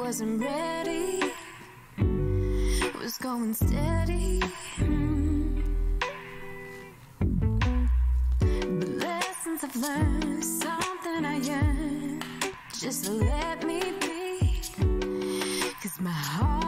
wasn't ready, was going steady. But lessons I've learned, something I yearn, just let me be, 'cause my heart